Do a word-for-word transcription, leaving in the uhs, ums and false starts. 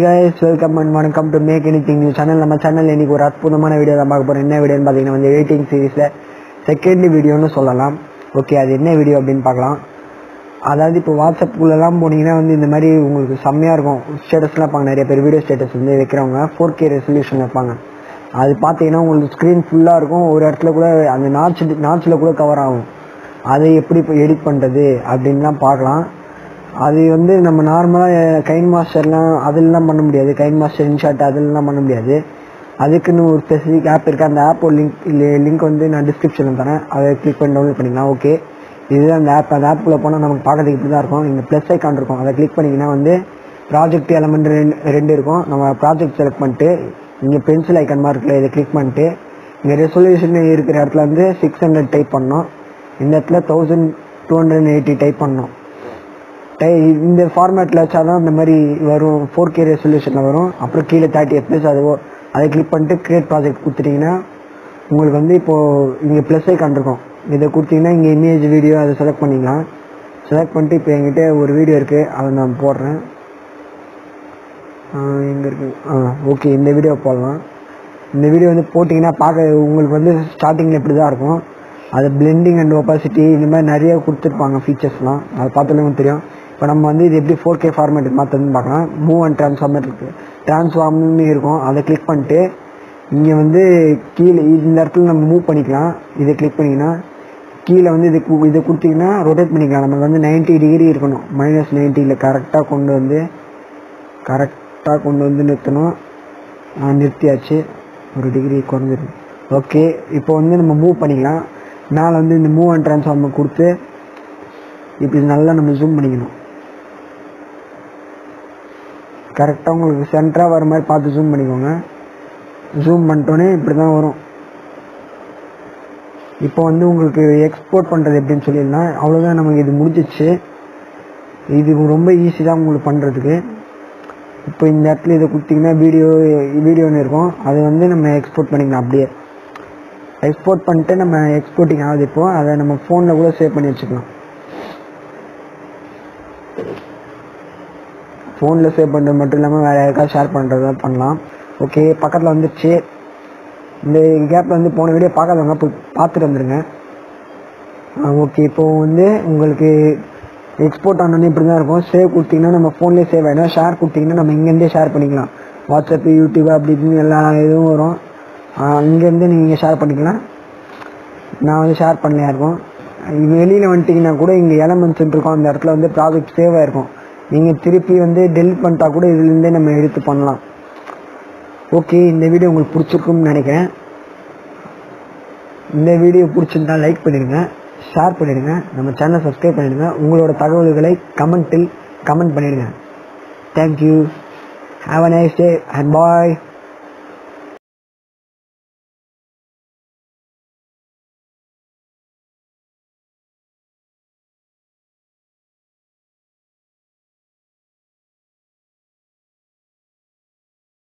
guys, welcome and welcome to Make Anything New channel. நம்ம சேனல்ல இன்னைக்கு ஒரு அற்புதமான வீடியோ தான் பார்க்க போறோம். என்ன வீடியோன்னு பாத்தீங்கன்னா வந்து வெயிட்டிங் சீரிஸ்ல செகண்ட் வீடியோன்னு சொல்லலாம். ஓகே, அது என்ன வீடியோ அப்படின்னு பார்க்கலாம். அதாவது இப்போ வாட்ஸ்அப் குள்ளலாம் போனீங்கன்னா வந்து இந்த மாதிரி உங்களுக்கு செம்மையா இருக்கும். ஸ்டேட்டஸ்லாம் வைப்பாங்க, நிறைய பேர் வீடியோ ஸ்டேட்டஸ் வந்து வைக்கிறவங்க ஃபோர் கே ரெசல்யூஷன் வைப்பாங்க. அது பார்த்தீங்கன்னா உங்களுக்கு ஸ்க்ரீன் ஃபுல்லாக இருக்கும், ஒரு இடத்துல கூட அந்த நாட்ச் நாட்சில் கூட கவர் ஆகும். அதை எப்படி இப்போ எடிட் பண்ணுறது அப்படின்லாம் பார்க்கலாம். அது வந்து நம்ம நார்மலாக கைன் மாஸ்டர்லாம் அதெல்லாம் பண்ண முடியாது. கைன் மாஸ்டர் இன்ஷாட் அதெல்லாம் பண்ண முடியாது. அதுக்குன்னு ஒரு ஸ்பெசிஃபிக் ஆப் இருக்குது. அந்த ஆப்போட லிங்க் இல்லை லிங்க் வந்து நான் டிஸ்கிரிப்ஷனில் தரேன். அதை கிளிக் பண்ணி டவுன்லோட் பண்ணிக்கலாம். ஓகே, இதுதான் அந்த ஆப். அந்த ஆப்புக்குள்ளே போனால் நமக்கு பார்க்கறதுக்கு இப்படி தான் இருக்கும். இங்கே ப்ளஸ் ஐக்கான் இருக்கும், அதை கிளிக் பண்ணிங்கன்னா வந்து ப்ராஜெக்ட் எலமெண்ட் ரெண்டு ரெண்டு இருக்கும். நம்ம ப்ராஜெக்ட் செலக்ட் பண்ணிட்டு இங்கே பென்சில் ஐக்கான் மாதிரி இருக்குல்ல, இதை கிளிக் பண்ணிட்டு இங்கே ரெசல்யூஷன் இருக்கிற இடத்துல வந்து சிக்ஸ் ஹண்ட்ரட் டைப் பண்ணோம். இந்த இடத்துல thousand two hundred eighty type பண்ணோம். இந்த ஃபார்மேட்டில் வச்சா தான் இந்த மாதிரி வரும், ஃபோர் கே ரெசல்யூஷனில் வரும். அப்புறம் கீழே தேர்ட்டி எஃப்பிஎஸ் அதுவோ அதை கிளிக் பண்ணிட்டு கிரியேட் ப்ராஜெக்ட் கொடுத்துட்டிங்கன்னா உங்களுக்கு வந்து இப்போது இங்கே ப்ளஸ் ஐக்கான் இருக்கும். இதை கொடுத்தீங்கன்னா இங்கே இமேஜ் வீடியோ அதை செலக்ட் பண்ணிக்கலாம். செலக்ட் பண்ணிட்டு இப்போ என்கிட்ட ஒரு வீடியோ இருக்குது, அதை நான் போடுறேன். எங்கே இருக்குது? ஆ ஓகே, இந்த வீடியோ போடலாம். இந்த வீடியோ வந்து போட்டிங்கன்னா பார்க்க உங்களுக்கு வந்து ஸ்டார்டிங்கில் இப்படி தான் இருக்கும். அது பிளெண்டிங் அண்ட் ஒப்பாசிட்டி இந்த மாதிரி நிறைய கொடுத்துருப்பாங்க ஃபீச்சர்ஸ்லாம், அதை பார்த்தாலும் தெரியும். இப்போ நம்ம வந்து இது எப்படி ஃபோர் கே ஃபார்மேட்டுக்கு மாற்றணும்னு பார்க்கலாம். மூவ் அண்ட் ட்ரான்ஸ்ஃபார்ம் இருக்குது, ட்ரான்ஸ்ஃபார்ம்னு இருக்கும். அதை கிளிக் பண்ணிட்டு இங்கே வந்து கீழே இந்த இடத்துல நம்ம மூவ் பண்ணிக்கலாம். இதை கிளிக் பண்ணிங்கன்னா கீழே வந்து இது இதை கொடுத்தீங்கன்னா ரொட்டேட் பண்ணிக்கலாம். நமக்கு வந்து நைன்ட்டி டிகிரி இருக்கணும், மைனஸ் நைன்ட்டியில் கரெக்டாக கொண்டு வந்து கரெக்டாக கொண்டு வந்து நிறுத்தணும். நிறுத்தியாச்சு, ஒரு டிகிரி குறைஞ்சிருக்கு. ஓகே, இப்போ வந்து நம்ம மூவ் பண்ணிக்கலாம். மேலே வந்து இந்த மூவ் அண்ட் ட்ரான்ஸ்ஃபார்மை கொடுத்து இப்படி நல்லா நம்ம ஜூம் பண்ணிக்கணும். கரெக்டாக உங்களுக்கு சென்டராக வர மாதிரி பார்த்து ஜூம் பண்ணிக்கோங்க. ஜூம் பண்ணிட்டோன்னே இப்படி தான் வரும். இப்போ வந்து உங்களுக்கு எக்ஸ்போர்ட் பண்ணுறது எப்படின்னு சொல்லிடலாம். அவ்வளோதான், நமக்கு இது முடிஞ்சிச்சு. இது ரொம்ப ஈஸி தான் உங்களுக்கு பண்ணுறதுக்கு. இப்போ இந்த இடத்துல இதை கொடுத்திங்கன்னா வீடியோ வீடியோன்னு இருக்கும், அது வந்து நம்ம எக்ஸ்போர்ட் பண்ணிக்கலாம். அப்படியே எக்ஸ்போர்ட் பண்ணிட்டு நம்ம எக்ஸ்போர்ட்டிங் ஆகுது. இப்போ அதை நம்ம ஃபோனில் கூட சேவ் பண்ணி வச்சுக்கலாம். ஃபோனில் சேவ் பண்ணுறது மட்டும் இல்லாமல் வேறு யாருக்காவது ஷேர் பண்ணுறதா பண்ணலாம். ஓகே, பக்கத்தில் வந்துடுச்சு. இந்த கேப்பில் வந்து போன வீடியோ பார்க்காதவங்க போய் பார்த்துட்டு வந்துடுங்க. ஓகே, இப்போது வந்து உங்களுக்கு எக்ஸ்போர்ட் ஆனோடனே இப்படி தான் இருக்கும். சேவ் கொடுத்தீங்கன்னா நம்ம ஃபோன்லேயே சேவ் ஆகிடும். ஷேர் கொடுத்தீங்கன்னா நம்ம இங்கேருந்தே ஷேர் பண்ணிக்கலாம். வாட்ஸ்அப்பு, யூடியூப் அப்படி இப்படின்னு எல்லா இதுவும் வரும். இங்கேருந்து நீங்கள் ஷேர் பண்ணிக்கலாம். நான் வந்து ஷேர் பண்ணலையா இருக்கும். வெளியில் வந்துட்டிங்கன்னா கூட இங்கே எலமெண்ட்ஸ் இருக்கும், அந்த இடத்துல வந்து ப்ராஜெக்ட் சேவ் ஆகிருக்கும். நீங்கள் திருப்பி வந்து டெலிட் பண்ணிட்டா கூட இதுலேருந்தே நம்ம எடுத்து பண்ணலாம். ஓகே, இந்த வீடியோ உங்களுக்கு பிடிச்சிருக்கும்னு நினைக்கிறேன். இந்த வீடியோ பிடிச்சிருந்தா லைக் பண்ணிடுங்க, ஷேர் பண்ணிடுங்க, நம்ம சேனலை சப்ஸ்கிரைப் பண்ணிடுங்க. உங்களோட தகவல்களை கமெண்ட்டில் கமெண்ட் பண்ணிடுங்க. Thank you, have a nice day and bye.